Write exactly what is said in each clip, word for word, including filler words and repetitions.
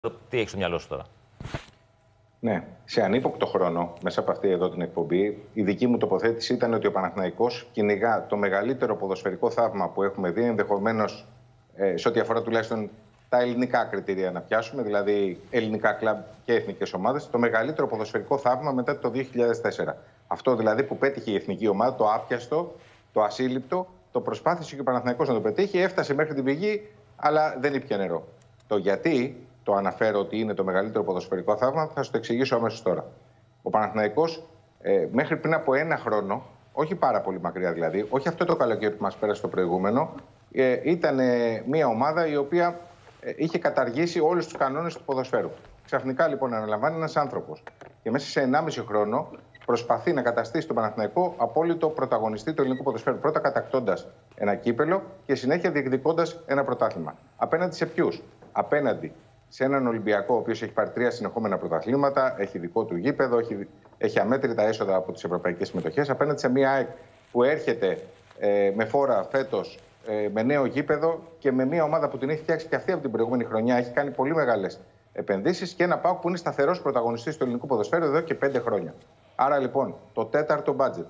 Τι έχει στο μυαλό σου τώρα? Ναι, σε ανύποπτο χρόνο, μέσα από αυτή εδώ την εκπομπή, η δική μου τοποθέτηση ήταν ότι ο Παναθηναϊκός κυνηγά το μεγαλύτερο ποδοσφαιρικό θαύμα που έχουμε δει, ενδεχομένως ε, σε ό,τι αφορά τουλάχιστον τα ελληνικά κριτήρια να πιάσουμε, δηλαδή ελληνικά κλαμπ και εθνικές ομάδες, το μεγαλύτερο ποδοσφαιρικό θαύμα μετά το δύο χιλιάδες τέσσερα. Αυτό δηλαδή που πέτυχε η εθνική ομάδα, το άπιαστο, το ασύλληπτο, το προσπάθησε και ο Παναθηναϊκός να το πετύχει, έφτασε μέχρι την πηγή, αλλά δεν ήπια νερό. Το γιατί το αναφέρω ότι είναι το μεγαλύτερο ποδοσφαιρικό θαύμα, θα σου το εξηγήσω αμέσως τώρα. Ο Παναθηναϊκός ε, μέχρι πριν από ένα χρόνο, όχι πάρα πολύ μακριά δηλαδή, όχι αυτό το καλοκαίρι που μας πέρασε το προηγούμενο, ε, ήταν ε, μια ομάδα η οποία ε, είχε καταργήσει όλους τους κανόνες του ποδοσφαίρου. Ξαφνικά λοιπόν αναλαμβάνει ένας άνθρωπος και μέσα σε ενάμιση χρόνο προσπαθεί να καταστήσει τον Παναθηναϊκό απόλυτο πρωταγωνιστή του ελληνικού ποδοσφαίρου. Πρώτα κατακτώντας ένα κύπελο και συνέχεια διεκδικώντας ένα πρωτάθλημα. Απέναντι σε ποιους? Απέναντι σε έναν Ολυμπιακό, ο οποίος έχει πάρει τρία συνεχόμενα πρωταθλήματα, έχει δικό του γήπεδο, έχει, έχει αμέτρητα έσοδα από τις ευρωπαϊκές συμμετοχές. Απέναντι σε μια ΑΕΚ που έρχεται ε, με φόρα φέτος, ε, με νέο γήπεδο και με μια ομάδα που την έχει φτιάξει και αυτή από την προηγούμενη χρονιά, έχει κάνει πολύ μεγάλες επενδύσεις και ένα ΠΑΟΚ που είναι σταθερός πρωταγωνιστής του ελληνικού ποδοσφαίρου εδώ και πέντε χρόνια. Άρα λοιπόν το τέταρτο μπάτζετ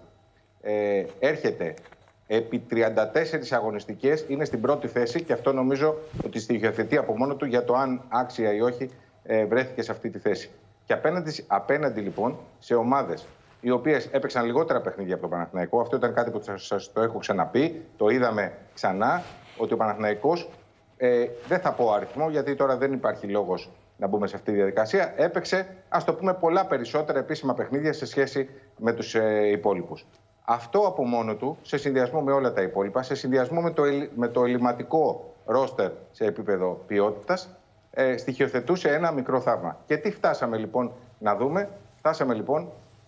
ε, έρχεται επί τριάντα τέσσερις αγωνιστικές, είναι στην πρώτη θέση και αυτό νομίζω ότι στοιχειοθετεί από μόνο του για το αν άξια ή όχι ε, βρέθηκε σε αυτή τη θέση. Και απέναντι, απέναντι λοιπόν σε ομάδες οι οποίες έπαιξαν λιγότερα παιχνίδια από τον Παναθηναϊκό, αυτό ήταν κάτι που σας το έχω ξαναπεί, το είδαμε ξανά, ότι ο Παναθηναϊκός, ε, δεν θα πω αριθμό γιατί τώρα δεν υπάρχει λόγος να μπούμε σε αυτή τη διαδικασία, έπαιξε, ας το πούμε, πολλά περισσότερα επίσημα παιχνίδια σε σχέση με τους ε, υπόλοιπους. Αυτό από μόνο του, σε συνδυασμό με όλα τα υπόλοιπα, σε συνδυασμό με το, με το ελληματικό ρόστερ σε επίπεδο ποιότητας, ε, στοιχειοθετούσε ένα μικρό θαύμα. Και τι φτάσαμε λοιπόν να δούμε? Φτάσαμε λοιπόν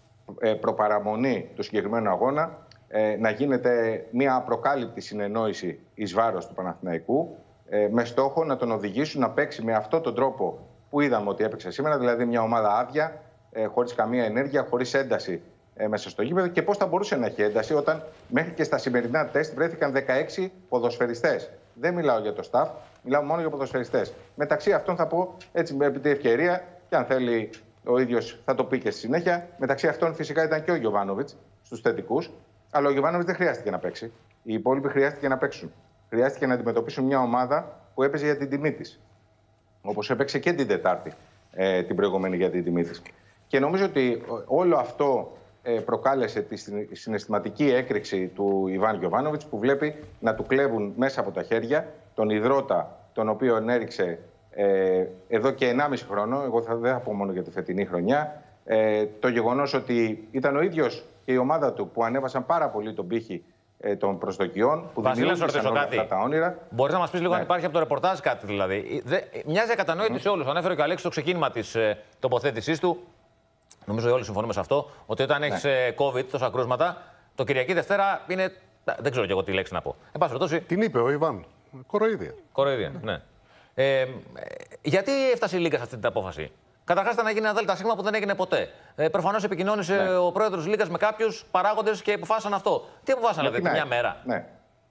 ε, προπαραμονή του συγκεκριμένου αγώνα ε, να γίνεται μια απροκάλυπτη συνεννόηση εις βάρος του Παναθηναϊκού ε, με στόχο να τον οδηγήσουν να παίξει με αυτόν τον τρόπο που είδαμε ότι έπαιξε σήμερα, δηλαδή μια ομάδα άδεια, ε, χωρίς καμία ενέργεια, χωρίς ένταση Ε, μέσα στο γήπεδο και πώς θα μπορούσε να έχει ένταση όταν μέχρι και στα σημερινά τεστ βρέθηκαν δεκαέξι ποδοσφαιριστές. Δεν μιλάω για το staff, μιλάω μόνο για ποδοσφαιριστές. Μεταξύ αυτών θα πω έτσι με την ευκαιρία, και αν θέλει ο ίδιος θα το πει και στη συνέχεια, μεταξύ αυτών φυσικά ήταν και ο Γιοβάνοβιτς στους θετικούς, αλλά ο Γιοβάνοβιτς δεν χρειάστηκε να παίξει. Οι υπόλοιποι χρειάστηκε να παίξουν. Χρειάστηκε να αντιμετωπίσουν μια ομάδα που έπαιζε για την τιμή της. Όπως έπαιξε και την Τετάρτη ε, την προηγούμενη για την τιμή της. Και νομίζω ότι όλο αυτό προκάλεσε τη συναισθηματική έκρηξη του Ιβάν Γιοβάνοβιτς που βλέπει να του κλέβουν μέσα από τα χέρια τον ιδρώτα τον οποίο έριξε ε, εδώ και ενάμιση χρόνο, εγώ θα, δεν θα πω μόνο για τη φετινή χρονιά, ε, το γεγονός ότι ήταν ο ίδιος και η ομάδα του που ανέβασαν πάρα πολύ τον πύχη ε, των προσδοκιών, που δημιούργησαν όλα αυτά τα όνειρα. Μπορείς να μας πεις λίγο, ναι, αν υπάρχει από το ρεπορτάζ κάτι δηλαδή? Δε, μοιάζει ακατανόητη mm. σε όλους. Ανέφερε και ο Αλέξης στο ξεκίνημα της ε, τοποθέτησής του. Νομίζω ότι όλοι συμφωνούμε σε αυτό, ότι όταν έχεις, ναι, COVID, τόσα κρούσματα, το Κυριακή Δευτέρα είναι. Δεν ξέρω κι εγώ τι λέξη να πω. Εν πάση περιπτώσει. Την είπε ο Ιβάν. Κοροϊδία. Κοροϊδία, ναι. ναι. Ε, γιατί έφτασε η Λίγκα σε αυτή την απόφαση? Καταρχάς ήταν να γίνει ένα ΔΣ που δεν έγινε ποτέ. Ε, Προφανώς επικοινώνησε, ναι, ο πρόεδρος Λίγκας με κάποιους παράγοντες και αποφάσισαν αυτό. Τι αποφάσισαν, δηλαδή, μια μέρα? Ναι.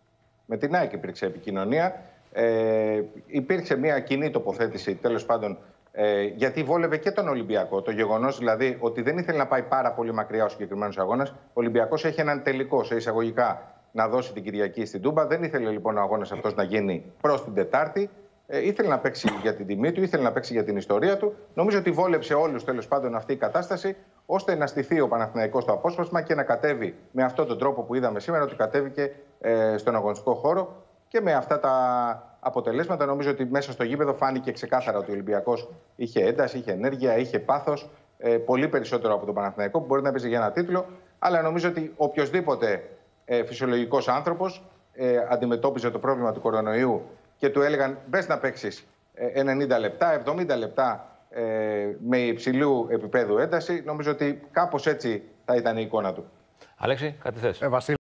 Με την ΑΕΚ υπήρξε επικοινωνία. Ε, υπήρξε μια κοινή τοποθέτηση, τέλος πάντων. Ε, γιατί βόλευε και τον Ολυμπιακό. Το γεγονός δηλαδή ότι δεν ήθελε να πάει πάρα πολύ μακριά ο συγκεκριμένος αγώνας. Ο Ολυμπιακός έχει έναν τελικό σε εισαγωγικά να δώσει την Κυριακή στην Τούμπα. Δεν ήθελε λοιπόν ο αγώνας αυτός να γίνει προς την Τετάρτη. Ε, ήθελε να παίξει για την τιμή του, ήθελε να παίξει για την ιστορία του. Νομίζω ότι βόλεψε όλους τέλος πάντων αυτή η κατάσταση, ώστε να στηθεί ο Παναθηναϊκός στο απόσπασμα και να κατέβει με αυτόν τον τρόπο που είδαμε σήμερα, ότι κατέβηκε ε, στον αγωνιστικό χώρο και με αυτά τα αποτελέσματα. Νομίζω ότι μέσα στο γήπεδο φάνηκε ξεκάθαρα ότι ο Ολυμπιακός είχε ένταση, είχε ενέργεια, είχε πάθος, ε, πολύ περισσότερο από τον Παναθηναϊκό που μπορεί να παίζει για ένα τίτλο. Αλλά νομίζω ότι οποιοδήποτε ε, φυσιολογικός άνθρωπος ε, αντιμετώπιζε το πρόβλημα του κορονοϊού και του έλεγαν μπες να παίξεις ε, ενενήντα λεπτά, εβδομήντα λεπτά ε, με υψηλού επίπεδου ένταση, νομίζω ότι κάπως έτσι θα ήταν η εικόνα του. Αλέξη, κάτι θες? Ε,